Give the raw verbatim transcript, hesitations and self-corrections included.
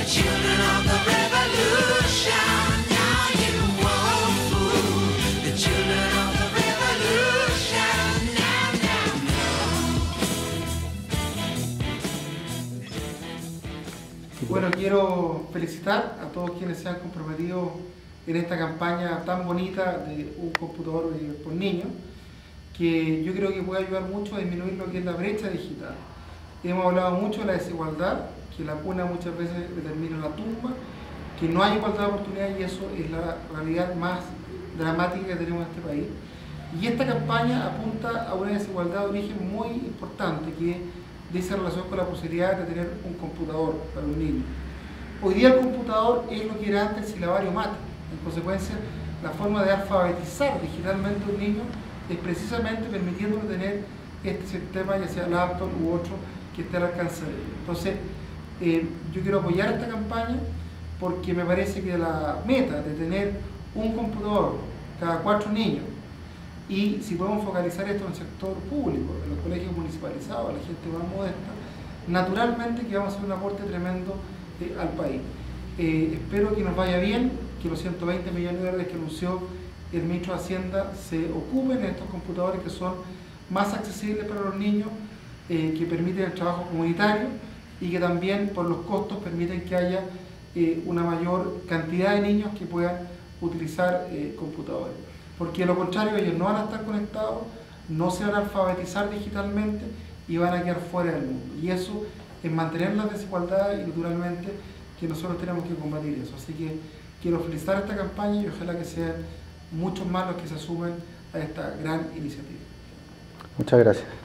children of the revolution, now you won't fool. The children of the revolution, now, now, now. Bueno, quiero felicitar a todos quienes se han comprometido en esta campaña tan bonita de un computador por niño, que yo creo que puede ayudar mucho a disminuir lo que es la brecha digital. Hemos hablado mucho de la desigualdad, que la cuna muchas veces determina la tumba, que no hay igualdad de oportunidades, y eso es la realidad más dramática que tenemos en este país. Y esta campaña apunta a una desigualdad de origen muy importante, que dice relación con la posibilidad de tener un computador para un niño. Hoy día el computador es lo que era antes el silabario mate. En consecuencia, la forma de alfabetizar digitalmente a un niño es precisamente permitiéndole tener este sistema, ya sea laptop u otro, que esté al alcance de ellos. Entonces, eh, yo quiero apoyar esta campaña porque me parece que la meta de tener un computador cada cuatro niños, y si podemos focalizar esto en el sector público, en los colegios municipalizados, la gente más modesta, naturalmente que vamos a hacer un aporte tremendo eh, al país. Eh, espero que nos vaya bien, que los ciento veinte millones de dólares que anunció el ministro de Hacienda se ocupen en estos computadores que son más accesibles para los niños, eh, que permiten el trabajo comunitario y que también por los costos permiten que haya eh, una mayor cantidad de niños que puedan utilizar eh, computadores. Porque de lo contrario ellos no van a estar conectados, no se van a alfabetizar digitalmente y van a quedar fuera del mundo. Y eso es mantener las desigualdades, y naturalmente que nosotros tenemos que combatir eso. Así que quiero felicitar esta campaña y ojalá que sean muchos más los que se sumen a esta gran iniciativa. Muchas gracias.